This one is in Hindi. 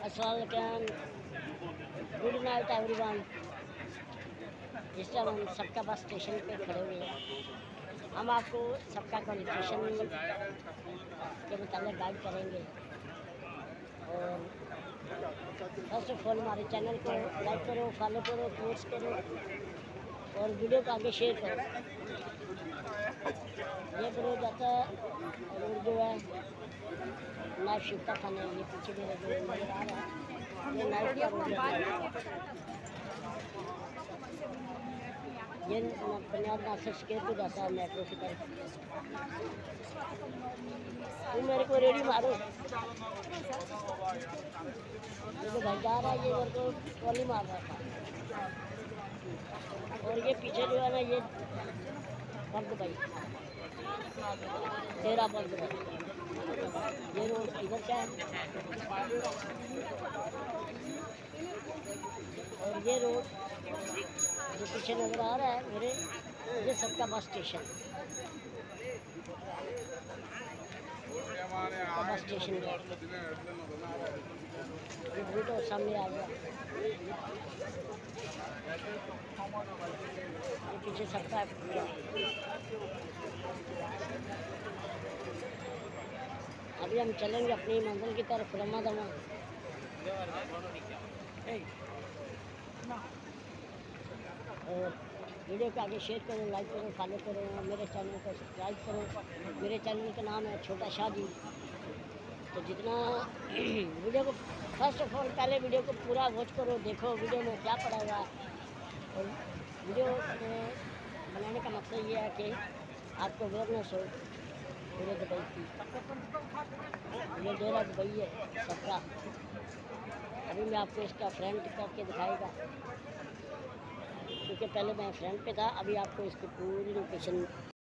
अस्सलाम, गुड नाइट एवरीवन। इस टाइम हम सबका बस स्टेशन पे खड़े हुए हैं। हम आपको सबका क्वालिफिकेशन के मुताबिक गाइड करेंगे। और फर्स्ट ऑफ ऑल हमारे चैनल को लाइक करो, फॉलो करो, पोस्ट करो और वीडियो को आगे शेयर करो। ये रोड जाता है रोड जो है नाइफ शिफ्ता खाने, ये पीछे मेरे जो नजर आ रहा है ये नाइफ का रोड है। ये पंजाब नासिर स्केट को जाता है मेट्रो की तरफ। तुम मेरे को रेडी मारो, ये जो भाई जा रहा है ये मेरे को ट्रॉली मार रहा था। और ये पीछे जो है ना ये बर्द भाई, तेरा बर्द भाई। ये रोड इधर से है और ये रोड जो पीछे नजर आ रहा है मेरे, ये सबका बस स्टेशन बस स्टेशन ये तो सामने आ गया। ये पीछे सबका अभी हम चलेंगे अपनी मंजिल की तरफ रमा दमा। और वीडियो को आगे शेयर करो, लाइक करो, फॉलो करो, मेरे चैनल को सब्सक्राइब करो। मेरे चैनल का नाम है छोटा शाह जी। तो जितना वीडियो को फर्स्ट ऑफ ऑल पहले वीडियो को पूरा वॉच करो, देखो वीडियो में क्या पड़ा हुआ है। और वीडियो बनाने का मकसद ये है कि आपको अवेयरनेस हो पूरे दुबई की। ये डेरा दुबई है सबका। अभी मैं आपको इसका फ्रंट करके दिखाएगा, क्योंकि पहले मैं फ्रंट पे था, अभी आपको इसकी पूरी लोकेशन